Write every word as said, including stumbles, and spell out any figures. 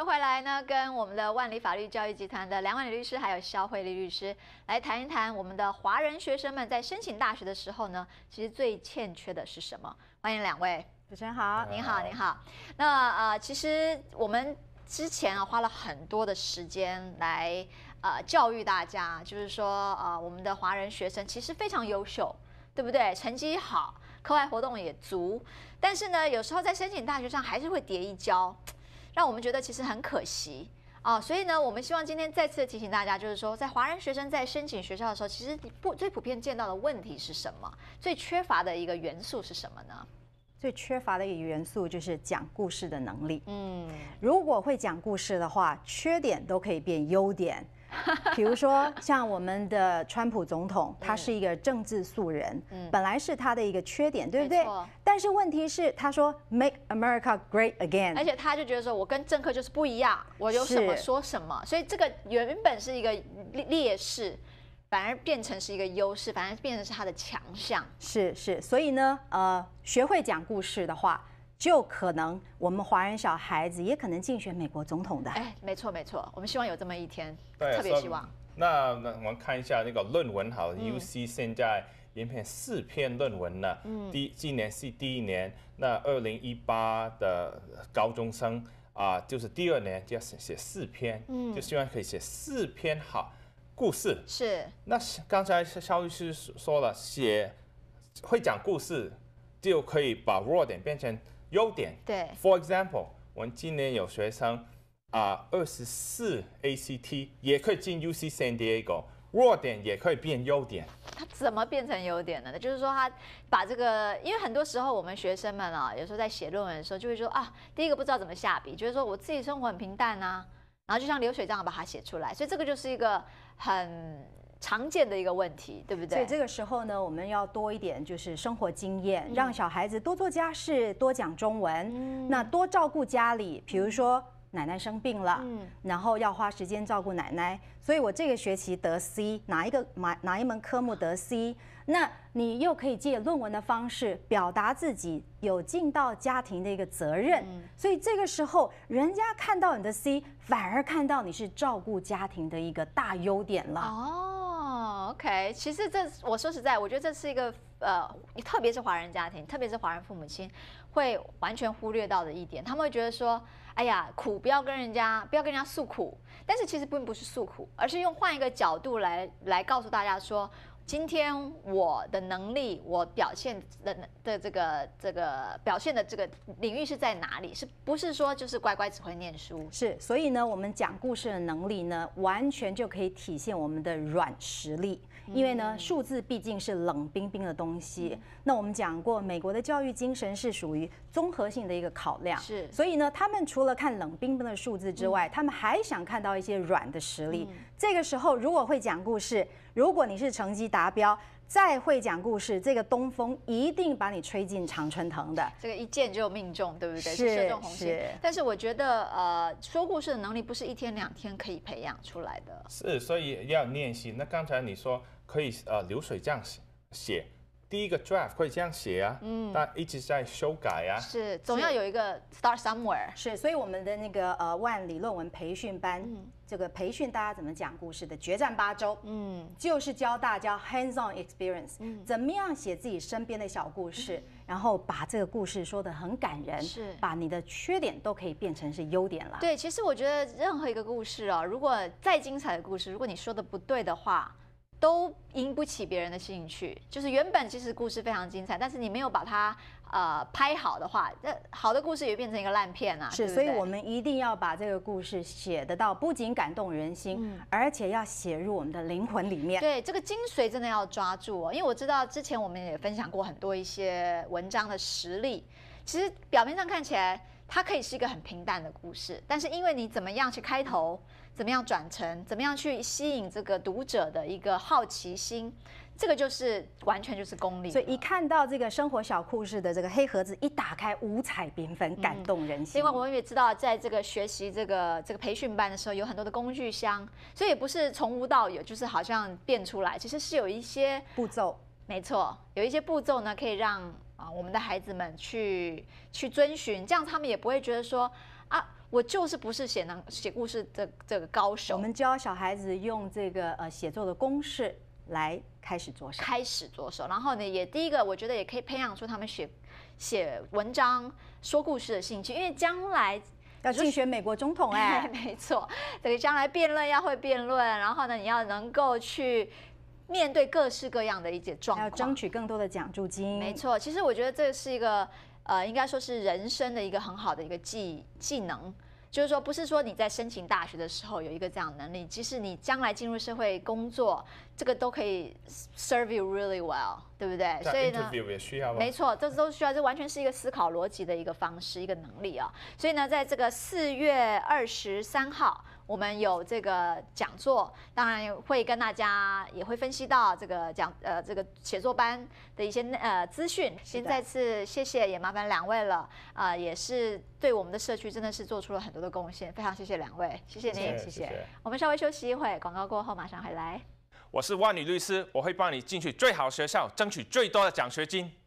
们回来呢，跟我们的万里法律教育集团的梁万里律师，还有肖慧丽律师来谈一谈我们的华人学生们在申请大学的时候呢，其实最欠缺的是什么？欢迎两位。 主持人好， 您好，您好。那呃，其实我们之前啊花了很多的时间来呃教育大家，就是说呃我们的华人学生其实非常优秀，对不对？成绩好，课外活动也足，但是呢，有时候在申请大学上还是会跌一跤，让我们觉得其实很可惜啊。所以呢，我们希望今天再次提醒大家，就是说，在华人学生在申请学校的时候，其实不最普遍见到的问题是什么？最缺乏的一个元素是什么呢？ 最缺乏的一个元素就是讲故事的能力。 嗯， 如果会讲故事的话，缺点都可以变优点。比如说，像我们的川普总统，他是一个政治素人，嗯、本来是他的一个缺点，对不对？但是问题是，他说 “Make America Great Again”， 而且他就觉得说，我跟政客就是不一样，我有什么说什么，所以这个原本是一个劣势。反而变成是一个优势，反而变成是他的强项。 是是，所以呢，呃，学会讲故事的话，就可能我们华人小孩子也可能竞选美国总统的。 哎，没错没错，我们希望有这么一天， 对， 特别希望。 那那我们看一下那个论文好了、嗯、，U C 现在研篇四篇论文呢。嗯。第今年是第一年，那二零一八的高中生啊、呃，就是第二年就要写四篇，嗯，就希望可以写四篇好。故事是， 那刚才肖律师说了，写会讲故事就可以把弱点变成优点。 对 ，For example， 我们今年有学生啊，二十四 A C T 也可以进 U C San Diego， 弱点也可以变优点。 他怎么变成优点呢？就是说他把这个，因为很多时候我们学生们啊，有时候在写论文的时候就会说啊，第一个不知道怎么下笔，觉得说我自己生活很平淡啊。然后就像流水账把它写出来，所以这个就是一个很常见的一个问题，对不对？ 所以这个时候呢，我们要多一点就是生活经验，嗯、让小孩子多做家事，多讲中文，嗯、那多照顾家里，比如说奶奶生病了，嗯、然后要花时间照顾奶奶，所以我这个学期得 C， 哪一个哪哪一门科目得 C， 那你又可以借论文的方式表达自己有尽到家庭的一个责任，嗯、所以这个时候人家看到你的 C， 反而看到你是照顾家庭的一个大优点了。 哦 ，OK， 其实这我说实在，我觉得这是一个呃，特别是华人家庭，特别是华人父母亲会完全忽略到的一点，他们会觉得说，哎呀，苦不要跟人家不要跟人家诉苦，但是其实并不是诉苦，而是用换一个角度来来告诉大家说。今天我的能力，我表现的的这个这个表现的这个领域是在哪里？是不是说就是乖乖只会念书？ 是，所以呢，我们讲故事的能力呢，完全就可以体现我们的软实力。因为呢，数字毕竟是冷冰冰的东西。嗯、那我们讲过，美国的教育精神是属于综合性的一个考量。 是， 所以呢，他们除了看冷冰冰的数字之外，嗯、他们还想看到一些软的实力。嗯、这个时候，如果会讲故事，如果你是成绩达标，再会讲故事，这个东风一定把你吹进常春藤的。 这个一箭就命中，对不对？ 是射中红心。但是我觉得，呃，说故事的能力不是一天两天可以培养出来的。 是，所以要练习。那刚才你说可以呃流水账写。第一个 draft 会这样写啊，嗯，但一直在修改啊， 是，总要有一个 start somewhere。 是，所以我们的那个呃万里论文培训班，嗯、这个培训大家怎么讲故事的决战八周，嗯，就是教大家 hands-on experience，嗯，怎么样写自己身边的小故事，嗯、然后把这个故事说得很感人， 是， 把你的缺点都可以变成是优点了。 对，其实我觉得任何一个故事哦，如果再精彩的故事，如果你说的不对的话。都引不起别人的兴趣，就是原本其实故事非常精彩，但是你没有把它呃拍好的话，那好的故事也变成一个烂片啊。 是， 对对， 所以我们一定要把这个故事写得到不仅感动人心，嗯、而且要写入我们的灵魂里面。 对，这个精髓真的要抓住哦，因为我知道之前我们也分享过很多一些文章的实例，其实表面上看起来它可以是一个很平淡的故事，但是因为你怎么样去开头。怎么样转成？怎么样去吸引这个读者的一个好奇心？这个就是完全就是功力。 所以一看到这个生活小故事的这个黑盒子一打开，五彩缤纷，感动人心。 另外，我们也知道，在这个学习这个这个培训班的时候，有很多的工具箱，所以也不是从无到有，就是好像变出来，其实是有一些步骤。 没错，有一些步骤呢，可以让啊我们的孩子们去去遵循，这样他们也不会觉得说啊。 我就是不是写能写故事的这个高手。 我们教小孩子用这个呃写作的公式来开始着手， 开始着手。然后呢，也第一个我觉得也可以培养出他们写写文章、说故事的兴趣，因为将来。 要竞选美国总统哎， 没错，这个将来辩论要会辩论，然后呢，你要能够去面对各式各样的一些状况， 要争取更多的奖助金。 没错，其实我觉得这是一个呃，应该说是人生的一个很好的一个技技能。就是说，不是说你在申请大学的时候有一个这样的能力，即使你将来进入社会工作，这个都可以 serve you really well， 对不对？所以呢 ，interview 也需要吗？ 没错，这都需要，这完全是一个思考逻辑的一个方式，一个能力啊。所以呢，在这个四月二十三号，我们有这个讲座，当然会跟大家也会分析到这个讲呃这个写作班的一些呃资讯。先再次谢谢，也麻烦两位了，呃，也是对我们的社区真的是做出了很多的贡献，非常谢谢两位，谢谢您， 谢谢。 我们稍微休息一会，广告过后马上回来。 我是万宇律师，我会帮你进去最好学校，争取最多的奖学金。